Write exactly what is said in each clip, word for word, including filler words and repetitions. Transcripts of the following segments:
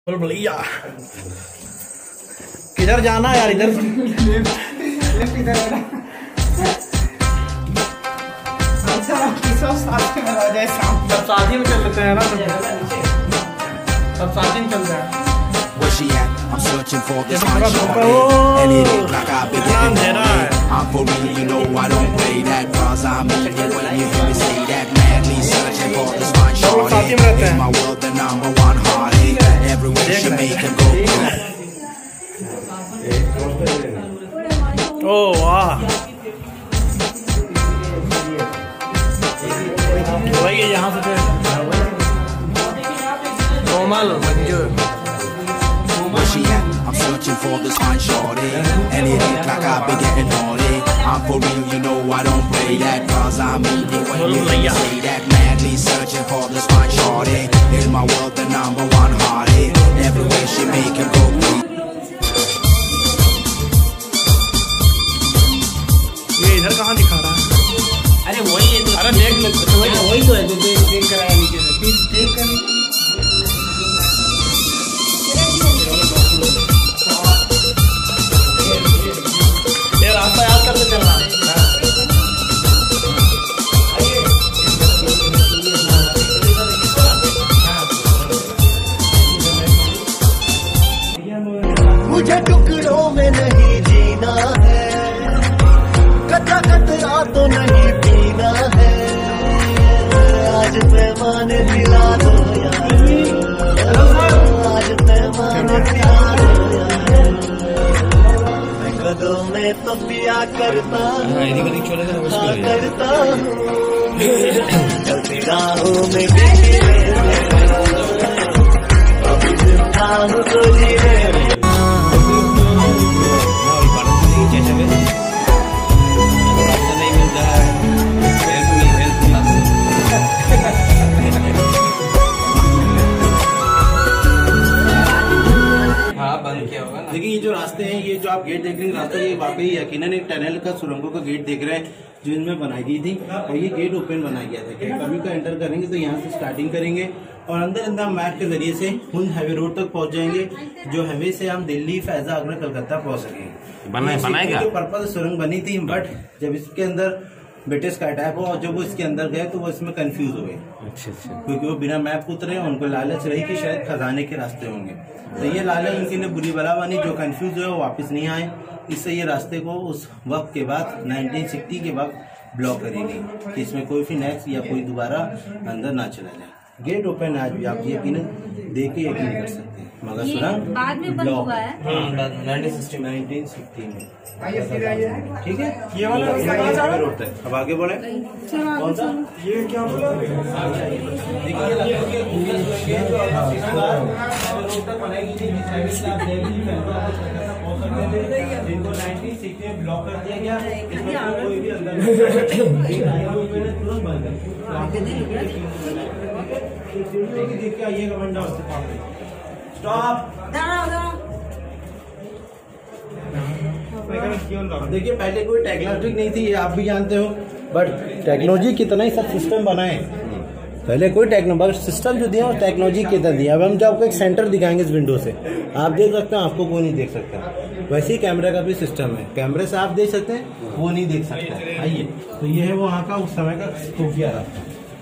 भैया किधर जाना यार? इधर सब साथ ही में चल लेते हैं ना, सब साथ ही में चलते हैं। Where she at? I'm searching for this one shorty, and it ain't like I've been getting money. I'm for real, you know I don't play that, cause I mean it when you hear me say that. Madly searching for this one shorty, in my world the number one heartache. Everywhere she make it go. Oh वाह, भाई यहाँ से कोमल मंजूर। Where she at? I'm searching for this fine shorty, and it ain't like I've been getting naughty. I'm for real, you know I don't play that, cause I mean it when you hear me say that. Madly searching for this fine shorty, in my world the number one heartache. Everywhere she make it go. ये इधर कहाँ दिखा रहा है? अरे वही है तो, अरे देख लेते वही वही तो है जो देख देख कर आया नीचे से, प्लीज देख कर। ये रास्ता याद करके चलना। मुझे टुकड़ों में नहीं जीना है, कतरा कतरा तो नहीं पीना है, आज पैमाने दिला दो यार, आज पैमाने दिला दो यार। मैं कदों में तो पिया करता हूँ, करता हूँ चलती राहों में बिजली अभी जिंदा हूँ तो जीने देखिए ये जो रास्ते हैं, ये जो आप गेट देख रहे हैं रास्ता, ये वाकई यकीनन एक टनल का सुरंगों का गेट देख रहे हैं जो इनमें बनाई गई थी, और ये गेट ओपन बनाया गया था। कभी का एंटर करेंगे तो यहाँ से स्टार्टिंग करेंगे और अंदर अंदर मैप के जरिए से हुन हाईवे रोड तक पहुंच जाएंगे, जो हाईवे से हम दिल्ली, फैजा, आगरा, कलकत्ता पहुंच सकेंगे। बनाएगा पर्पज सुरंग बनी थी, बट जब इसके अंदर ब्रिटिश का अटैक हुआ और जब वो इसके अंदर गए तो वो इसमें कंफ्यूज हो गए। अच्छा अच्छा, क्योंकि वो बिना मैप उतरे, उनको लालच रही कि शायद खजाने के रास्ते होंगे, तो ये लालच उनके लिए बुरी बला बनी, जो कंफ्यूज हुए वो वापस नहीं आए। इससे ये रास्ते को उस वक्त के बाद नाइनटीन सिक्सटी के वक्त ब्लॉक करी गई कि इसमें कोई भी नेक्स्ट या कोई दोबारा अंदर ना चला जाए। गेट ओपन है आज भी, आप यकीन देख के यकीन कर सकते हैं, मगर सुरंग बाद में बंद हुआ है नाइनटीन सिक्सटी में। ठीक है, ये वाला रोड है। अब आगे बढ़े, कौन सा ये क्या बोला? जिनको नाइनटीन सिक्सटी में ब्लॉक कर दिया गया, इसमें कोई भी अंदर तुरंत बंद है। देख के आइएगा बंदा उससे स्टॉप। देखिए पहले कोई टेक्नोलॉजी नहीं थी, ये आप भी जानते हो, बट टेक्नोलॉजी कितना ही सब सिस्टम बनाए। पहले कोई टेक्नोलॉजी सिस्टम जो दिया वो टेक्नोलॉजी कितना दिया। अब हम जो आपको एक सेंटर दिखाएंगे इस विंडो से, आप देख सकते हैं, आपको कोई नहीं देख सकता। वैसे ही कैमरे का भी सिस्टम है, कैमरे से आप देख सकते हैं, वो नहीं देख सकता। आइए, तो ये है वो वहाँ का उस समय का खुफिया रास्ता।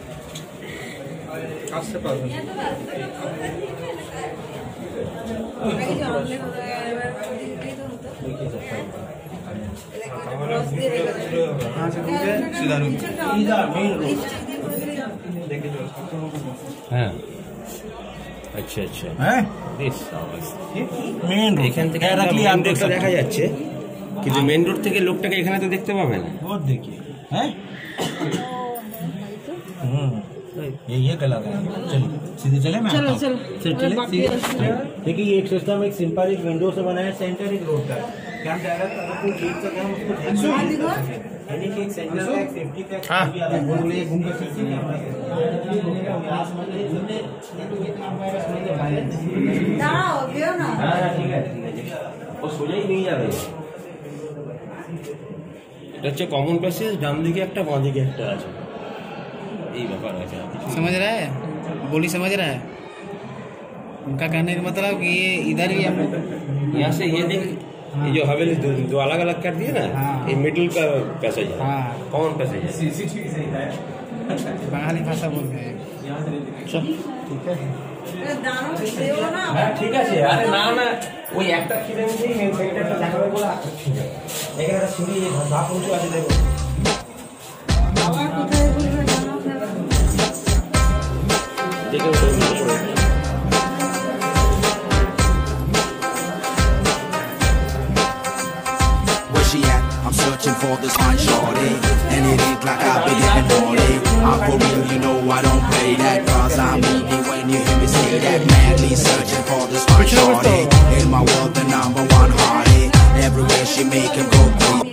হ্যাঁ আচ্ছা আচ্ছা হ্যাঁ মেইন রোড এখান থেকে দেখা যাচ্ছে, কিন্তু মেইন রোড থেকে লোকটাকে এখানে তো দেখতে পাবে না। और देखिए हैं, ये ये गला गया। चलिए सीधे चले, मैं चलो चलो चले। देखिए ये एक सिस्टम एक सिंपल एक विंडो से बना है, सेंटर एक रोड का, क्या हम डायरेक्ट आपको देख सकते हैं, उसको देख सकते हैं, यानी कि एक सेंटर का एक सेफ्टी का भी आता है, वो ले घूम के सीसी कैमरा से दाঁড়াও গেও না। हां ठीक है, ও সোজাই নিয়ে যাবে। এটা হচ্ছে কমন প্যাসেজ, ডান দিকে একটা, বাঁ দিকে একটা আছে। এই ব্যাপার আছে। समझ रहा है? बोली समझ रहा है? उनका कहने का मतलब कि ये इधर ही हम यहाँ से ये देख, ये जो हवेली जो, जो अलग अलग कर दिए ना, हाँ। ये मिडिल का पैसेज है। हाँ। कौन पैसेज है? बंगाली भाषा बोल रहे हैं। चल ठीक है, दानो देओ ना। হ্যাঁ ঠিক আছে। আরে না না, ওই একটা খিদে মিটেই সেইটা দেখাবে বলে আচ্ছা ঠিক আছে। এখানে একটা সিঁড়ি ধাপ উঁচু আছে দেখো। বাবা কোথায় বলবে জানো দেখে ওটা নিয়ে পড়ে। Where she at? I'm searching for this fine shorty, and it ain't like I've been getting naughty. I'm for real, you know I don't play that, cause I'm eating when you hear me say that. Madly searching for this fine shorty, in my world the number one hearty. Everywhere she make him go crazy.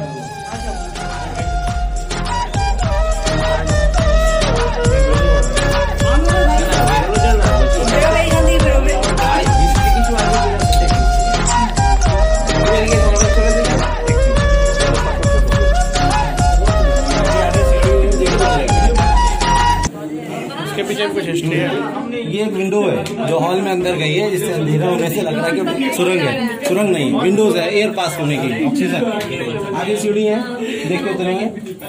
इसके पीछे कुछ history है। ये एक window है जो hall में अंदर गई है, जिससे अंधेरा होने से लग रहा है कि सुरंग है। सुरंग नहीं, विंडोज है, एयर पास होने की, ऑक्सीजन। आगे सीढ़ी है, देख के उतरेंगे।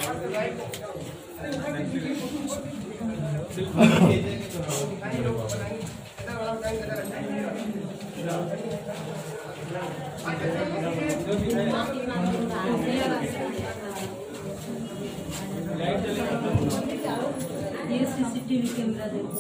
ये सीसीटीवी कैमरा देखो।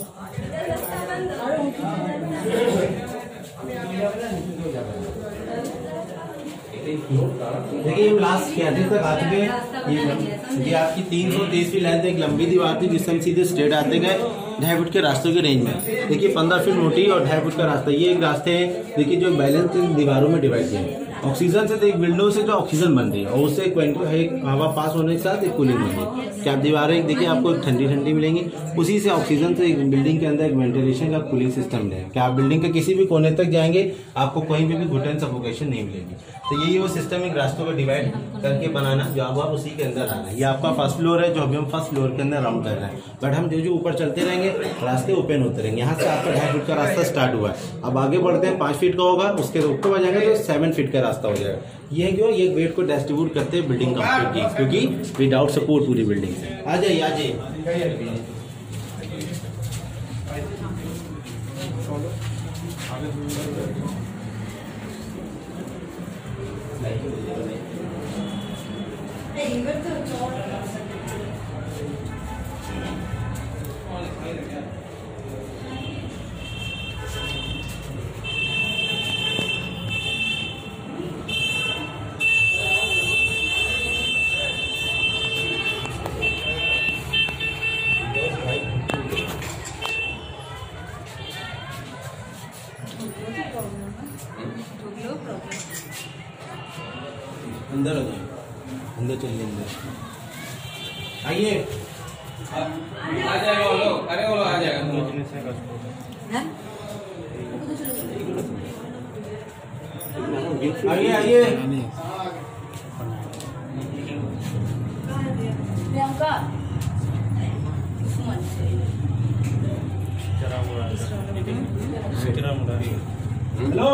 देखिए हम लास्ट कैंटी तक आ चुके हैं। ये ये आपकी तीन सौ तीस की लेंथ एक लंबी दीवार थी, जिससे हम सीधे स्ट्रेट आते गए ढाई फुट के रास्तों की रेंज में। देखिए पंद्रह फीट मोटी और ढाई फुट का रास्ता, ये एक रास्ते हैं। देखिए जो बैलेंस दीवारों में डिवाइड किए हैं। ऑक्सीजन से तो एक विंडो से जो ऑक्सीजन बन रही है, और उससे एक हवा पास होने के साथ एक कूलिंग बन रही है। क्या आप दीवारें देखिए आपको ठंडी ठंडी मिलेंगी, उसी से ऑक्सीजन से एक बिल्डिंग के अंदर एक वेंटिलेशन का कूलिंग सिस्टम मिलेगा। क्या आप बिल्डिंग के किसी भी कोने तक जाएंगे, आपको कहीं भी, भी घुटन सफोकेशन नहीं मिलेगी। तो यही वो सिस्टम एक रास्तों को डिवाइड करके बनाना, जो अब आप उसी के अंदर आना है। ये आपका फर्स्ट फ्लोर है, जो अभी हम फर्स्ट फ्लोर के अंदर राउंड कर रहे हैं। बट हम जो जो ऊपर चलते रहेंगे, रास्ते ओपन होते रहेंगे। यहाँ से आपका ढाई फीट का रास्ता स्टार्ट हुआ है, अब आगे बढ़ते हैं, पांच फीट का होगा, उसके ऊपर बढ़ जाएंगे तो सेवन फीट का रास्ता हो जाएगा। ये क्यों, ये वेट को डिस्ट्रीब्यूट करते हैं बिल्डिंग कंप्लीट की, क्योंकि विदाउट सपोर्ट पूरी बिल्डिंग से। आ जाइए आ जाइए। अंदर आ जाइए, अंदर चलिए, अंदर आइए। आ जाएगा वो लोग, अरे वो लोग आ जाएगा। आइए आइए। प्रियंका हेलो।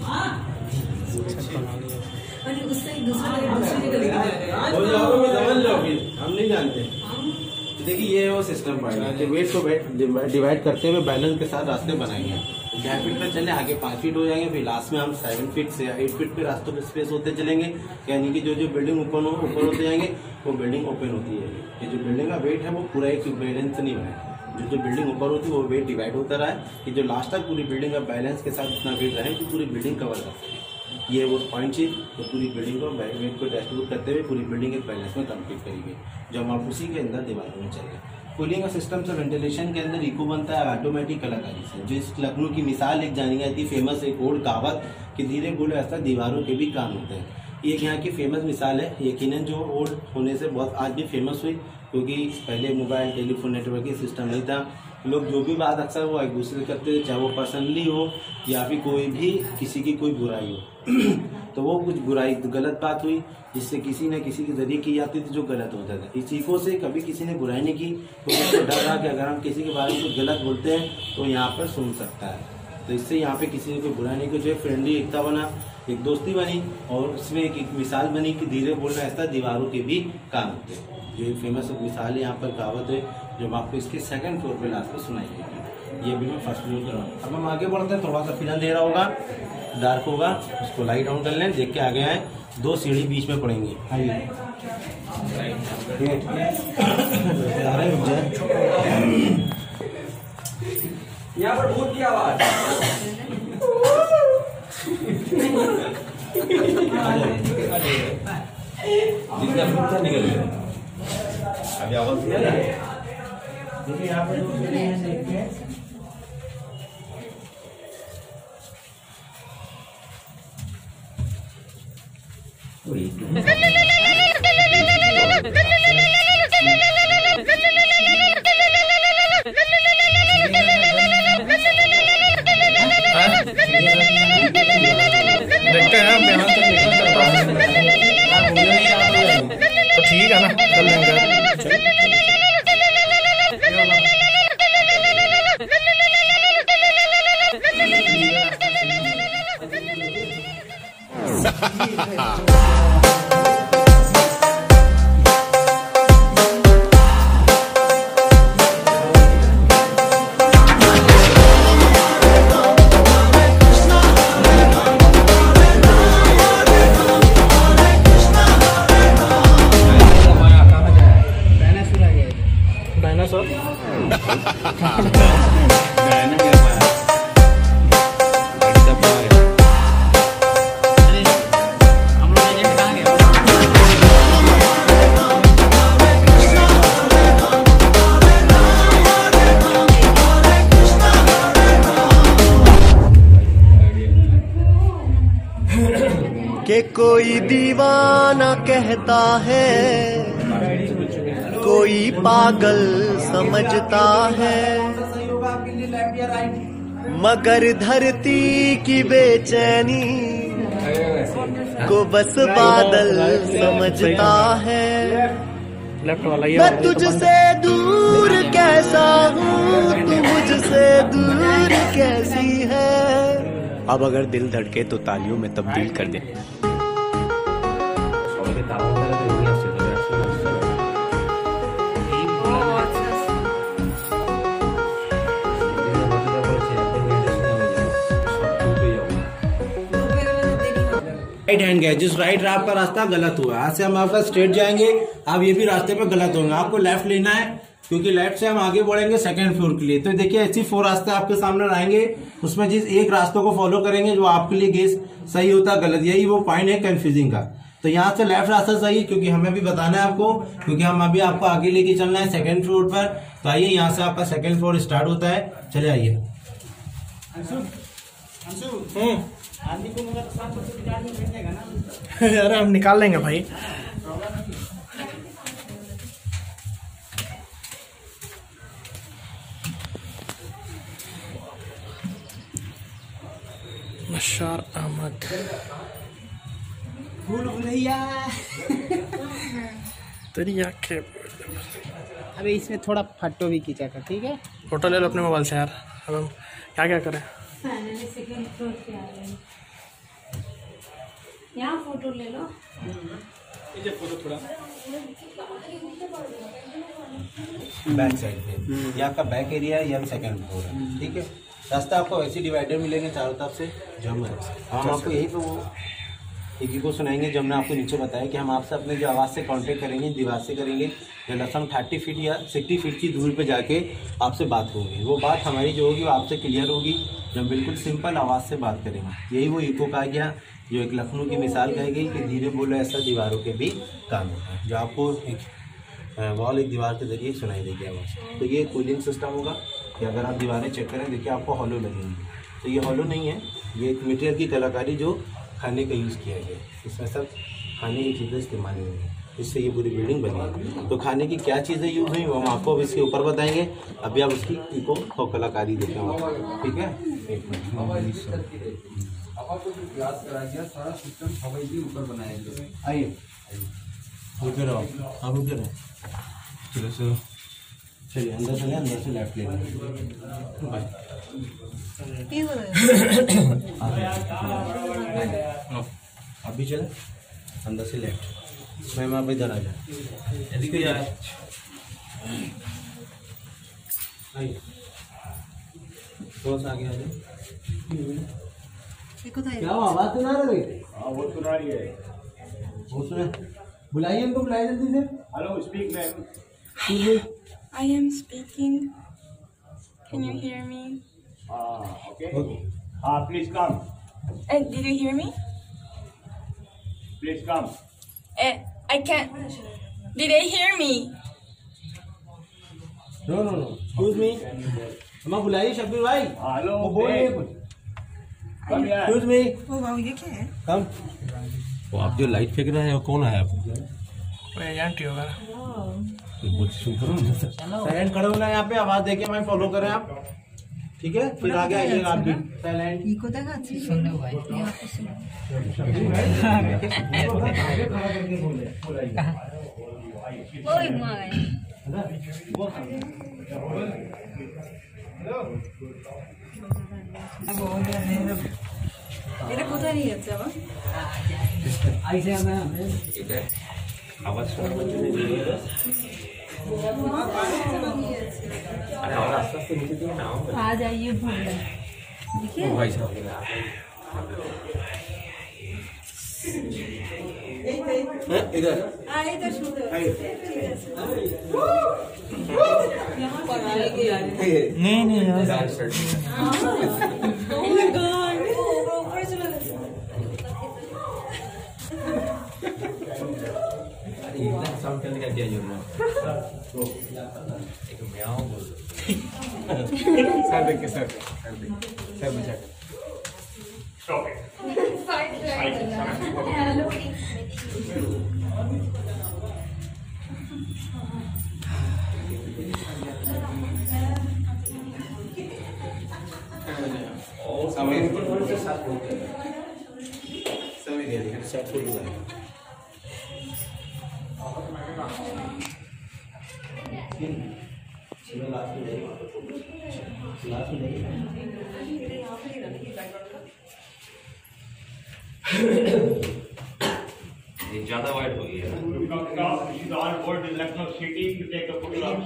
उससे दूसरे दूसरी हो जाओ, मैं समझ लो, फिर हम नहीं जानते। देखिए ये वो सिस्टम पाएगा, वेट को वेट डिवाइड करते हुए बैलेंस के साथ रास्ते बनाएंगे। ढाई फीट पे चले, आगे पाँच फीट हो जाएंगे, फिर लास्ट में हम सेवन फीट से एट फीट पे रास्तों पे स्पेस होते चलेंगे। यानी कि जो जो बिल्डिंग ऊपर हो ऊपर होते जाएंगे, वो बिल्डिंग ओपन होती है। ये जो बिल्डिंग का वेट है वो पूरा एक बैलेंस नहीं है। जो जो बिल्डिंग ऊपर होती है वो वेट डिवाइड होता रहा है कि जो लास्ट तक पूरी बिल्डिंग का बैलेंस के साथ इतना वेट रहे कि पूरी बिल्डिंग कवर कर सके। ये वो पॉइंट चीज तो पूरी बिल्डिंग को वेट को डिस्ट्रीब्यूट करते हुए पूरी बिल्डिंग एक बैलेंस में कंप्लीट करेंगे, जो हम आप उसी के अंदर दीवारों में चलेंगे। कूलिंग का सिस्टम से वेंटिलेशन के अंदर इको बनता है ऑटोमेटिक कलाकारी से। जो इस लखनऊ की मिसाल एक जानी जाती फेमस एक ओल्ड कहावत कि धीरे बोले ऐसा दीवारों के भी काम होते हैं। ये यहाँ की फेमस मिसाल है, यकीनन जो ओल्ड होने से बहुत आज भी फेमस हुई, क्योंकि पहले मोबाइल टेलीफोन नेटवर्किंग सिस्टम नहीं था। लोग जो भी बात अक्सर वो एक दूसरे करते थे, चाहे वो पर्सनली हो या फिर कोई भी किसी की कोई बुराई हो तो वो कुछ बुराई गलत बात हुई जिससे किसी न किसी के जरिए की जाती थी जो गलत होता था। इस चीज़ों से कभी किसी ने बुराई नहीं की, तो उसको डर रहा कि अगर हम किसी के बारे में कुछ गलत बोलते हैं तो यहाँ पर सुन सकता है। तो इससे यहाँ पे किसी ने कोई बुरा नहीं, कुछ फ्रेंडली एकता बना, एक दोस्ती बनी और उसमें एक, एक मिसाल बनी कि धीरे बोलना ऐसा दीवारों के भी काम होते हैं। जो एक फेमस मिसाल है यहाँ पर कहावत है जो हम आपको इसके सेकंड फ्लोर पे लास्ट में सुनाई देगी। ये भी मैं फर्स्ट फ्लोर कर रहा हूँ। अब हम आगे बढ़ते हैं, थोड़ा सा फिर अंधेरा होगा, डार्क होगा, उसको लाइट ऑन कर लें, देख के आगे आए, दो सीढ़ी बीच में पड़ेंगी। आइए यहाँ पर भूत की आवाज जितना भूत था निकल गया। अभी आवाज देखिए यहाँ पर देखते हैं देखते हैं हम यहाँ तक निकल सकता है तो ठीक है ना, कर लेंगे। कि कोई दीवाना कहता है, कोई पागल समझता है, मगर धरती की बेचैनी को बस बादल समझता है। मैं तुझसे दूर कैसा हूँ, तू मुझसे दूर कैसी है। अब अगर दिल धड़के तो तालियों में तब्दील कर दे। राइट हैंड गया, जिस राइट आपका रास्ता गलत हुआ, आज से हम आपका स्ट्रेट जाएंगे, आप ये भी रास्ते पे गलत होंगे, आपको लेफ्ट लेना है क्योंकि लेफ्ट से हम आगे बढ़ेंगे सेकंड फ्लोर के लिए। तो देखिए ऐसी फोर रास्ते आपके सामने रहेंगे, उसमें जिस एक रास्तों को फॉलो करेंगे जो आपके लिए गेस सही होता है गलत, यही वो पॉइंट है कंफ्यूजिंग का। तो यहाँ से लेफ्ट रास्ता सही, क्योंकि हमें भी बताना है आपको, क्योंकि हम अभी आपको आगे लेके चलना है सेकंड फ्लोर पर। तो आइए यहाँ से आपका सेकंड फ्लोर स्टार्ट होता है, चले आइए। अरे हम निकाल लेंगे भाई। बशार अहमद भूल भुलैया। तेरी आंखें। अबे इसमें थोड़ा फोटो भी खींचा कर, ठीक है? फोटो ले लो अपने मोबाइल से यार। अब हम क्या क्या करें? सेकंड फ्लोर पे आ गए, यहाँ फोटो ले लो। फोटो थोड़ा बैक साइड पे, ये आपका बैक एरिया है, ये हम सेकंड फ्लोर है, ठीक है। रास्ता आपको वैसे डिवाइडर मिलेंगे चारों तरफ से, जो हम हम आपको यही पे वो एक ही को सुनाएंगे जो हमने आपको नीचे बताया कि हम आपसे अपने जो आवाज़ से कांटेक्ट करेंगे, दीवार से करेंगे, लमसम थर्टी फीट या सिक्सटी फीट की दूरी पे जाके आपसे बात होगी। वो बात हमारी जो होगी वो आपसे क्लियर होगी, जो हम बिल्कुल सिंपल आवाज़ से बात करेंगे। यही वो इको कहा गया, जो एक लखनऊ की मिसाल कही गई कि धीरे बोलो ऐसा दीवारों के भी काम होता है, जो आपको एक वॉल एक दीवार के जरिए सुनाई देगी आवाज़। तो ये कूलिंग सिस्टम होगा कि अगर आप दीवारें चेक करें, देखिए आपको हॉलो लगेंगी, तो ये हॉलो नहीं है, ये एक मटेरियल की कलाकारी जो खाने का यूज़ किया गया, इसमें सब खाने की चीज़ें इस्तेमाल हुई हैं, इससे ये पूरी बिल्डिंग बनी। तो खाने की क्या चीज़ें यूज़ हुई वो हम आपको अब इसके ऊपर बताएंगे, अभी आप उसकी इको तो कलाकारी देखें वहाँ, ठीक है। एक मिनट सारा सिस्टम सबाई के ऊपर बनाया गया। आइए, रुके रहो, अब रुके रहो, चलो सर चलिए अंदर चले, अंदर से लेफ्ट ले लें। अभी चले अंदर से लेफ्ट। मैम आप इधर आ जाए। थोड़ा सा आगे आ जाए। क्या आवाज सुना रहे? हाँ वो सुना रही है। वो सुने, बुलाइए इनको, बुलाइए जल्दी से। Hello speak ma'am. I am speaking. Can you hear me? हाँ ओके। हाँ please come. And did you hear me? Please come. Uh, I can't. Did they hear me? No no no excuse me, हम बुलाइए शब्बीर भाई। Hello वो बोल रहे हैं कुछ। कम यार। एक्सक्यूज मी, Oh wow, ये क्या है? कम। वो आप जो लाइट फेंक रहे हैं वो कौन है आप? एजेंट ही होगा। साइलेंट खड़े होना है यहाँ पे, आवाज देके हमें फॉलो करें आप, ठीक है? फिर आगे आइएगा आप भी साइलेंट। এটা কোথায় নিয়ে যাচ্ছে আবার? आवाज सुना बच्चे ने दिए अरे और आस्ते आस्ते नीचे दिए ना आ जाइए भूल गए। ओ भाई साहब इधर नहीं नहीं यार। साउंड करने का क्या जोड़ना एक म्याऊं बोल सर देख के सर सर देख सर बचा के। समय के साथ बोलते हैं, समय दे देंगे सेट फुल हो जाएगा। ये ज्यादा वाइड हो गई है on board in Lucknow city to take a photograph.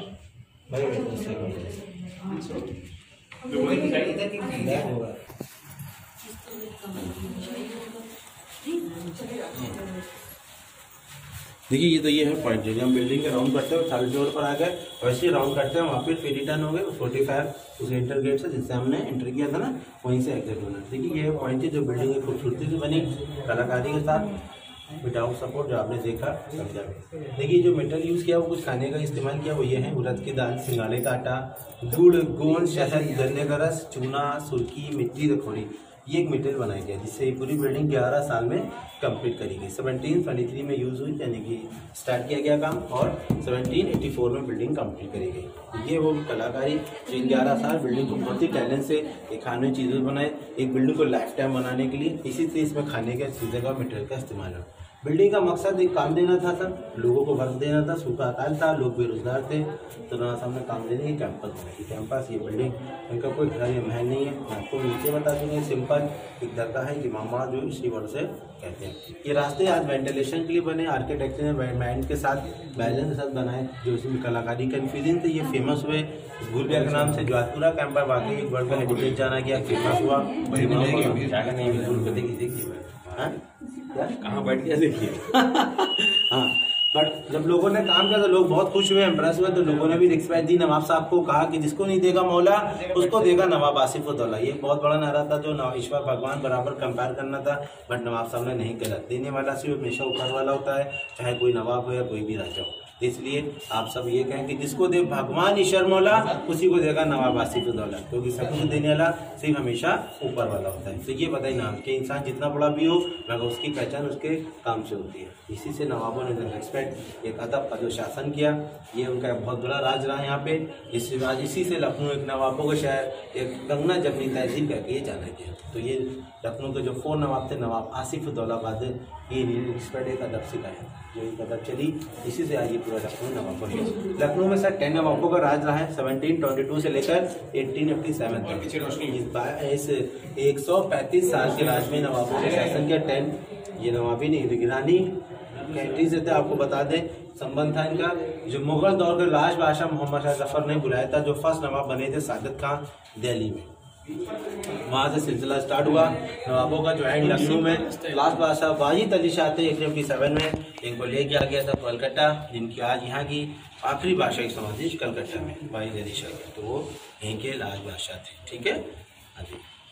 देखिए ये तो ये है पॉइंट, जब हम बिल्डिंग के राउंड करते हैं थर्ड फ्लोर पर आ गए, वैसे ही राउंड करते हैं, वहाँ पे फिर रिटर्न हो गए फोर्टी फाइव उस एंटर गेट से जिससे हमने एंटर किया था ना, वहीं से एग्जिट होना। देखिए ये पॉइंट है जो बिल्डिंग की खूबसूरती से बनी कलाकारी के साथ विदाउट सपोर्ट, जो आपने देखा समझा। देखिए जो मेटल यूज़ किया वो कुछ खाने का इस्तेमाल किया, वो ये है उड़द की दाल, सिंगाड़े का आटा, गुड़, गोंद, शहद, गन्ने का रस, चूना, सुर्खी, मिट्टी, रखोड़ी, ये एक मटेरियल बनाया गया जिससे पूरी बिल्डिंग ग्यारह साल में कंप्लीट करी गई। सेवनटीन ट्वेंटी थ्री में यूज़ हुई, यानी कि स्टार्ट किया गया काम, और सेवनटीन एटी फोर में बिल्डिंग कंप्लीट करी गई। ये वो कलाकारी जो इन ग्यारह साल बिल्डिंग को बहुत ही टैलेंट से एक खाने चीज़ें बनाए, एक बिल्डिंग को लाइफ टाइम बनाने के लिए इसी से इसमें खाने के चीज़ें का मटेरियल का इस्तेमाल है। बिल्डिंग का मकसद एक काम देना था सर, लोगों को वर्क देना था, सूखा अकाल था, लोग बेरोजगार थे, तो ना सामने काम देने की कैंपस बनाई। कैंपस ये बिल्डिंग, इनका कोई घर या महल नहीं है। मैं आपको नीचे बता दूंगा, सिंपल एक दरगाह है कि मामा जो इसी वर्ड से कहते हैं। ये रास्ते आज वेंटिलेशन के लिए बने, आर्किटेक्चर ने माइंड के साथ बैलेंस के साथ बनाए, जो इसमें कलाकारी कन्फ्यूजन थे, ये फेमस हुए भूलबिया के नाम से। जोधपुरा कैंपस वाकई एक वर्ल्ड का हेरिटेज जाना गया, फेमस हुआ। कहाँ बैठ गया देखिए। हाँ, बट जब लोगों ने काम किया तो लोग बहुत खुश हुए, इम्प्रेस हुए, तो लोगों ने भी रिस्पेक्ट दी। नवाब साहब को कहा कि जिसको नहीं देगा मौला उसको देगा नवाब आसिफउद्दौला। ये बहुत बड़ा नारा था जो ईश्वर भगवान बराबर कंपेयर करना था, बट नवाब साहब ने नहीं किया। देने वाला सिर्फ हमेशा ऊपर वाला होता है, चाहे कोई नवाब हो या कोई भी राजा हो। इसलिए आप सब ये कहें कि जिसको दे भगवान ईश्वर मौला उसी को देगा नवाब आसिफउद्दौला, क्योंकि सबको देने वाला सिर्फ हमेशा ऊपर वाला होता है। तो ये बताइए ना कि इंसान जितना बड़ा भी हो मगर उसकी पहचान उसके काम से होती है। इसी से नवाबों ने रेस्पेक्ट, एक अदब का जो शासन किया, ये उनका एक बहुत बड़ा राज रहा यहाँ पे। इसी आज इसी से लखनऊ एक नवाबों का शहर, एक गंगना जमनी तहजीब करके ये जाना गया। तो ये लखनऊ के जो फोर नवाब थे, नवाब आसिफउद्दौला बाद ये रिस्पेक्ट एक अदब सिखाया, जो एक अदब चली, इसी से आज ये पूरा लखनऊ नवाबों ने। लखनऊ में सर टेन नवाबों का राज रहा है, सेवनटीन ट्वेंटी टू से लेकर एटीन फिफ्टी सेवन तक। इस एक सौ पैंतीस साल के राज में नवाबों ने शासन किया। टेन ये नवाबी निगरानी कैंट्री से थे, आपको बता दें संबंध था इनका। जो मुगल दौर के लास्ट बादशाह मोहम्मद शाह जफर ने बुलाया था, जो फर्स्ट नवाब बने थे सादत खान दिल्ली में, वहां से सिलसिला स्टार्ट हुआ नवाबों का जो एंड लखनऊ में। लास्ट बादशाह वाजिद अली शाह थे एटीन फिफ्टी सेवन में, इनको ले गया गया था कलकत्ता, जिनकी आज यहाँ की आखिरी बादशाह की समाधि कलकत्ता में वाजिद अली शाह, तो वो यहीं के लास्ट बादशाह थे। ठीक है, हाँ जी।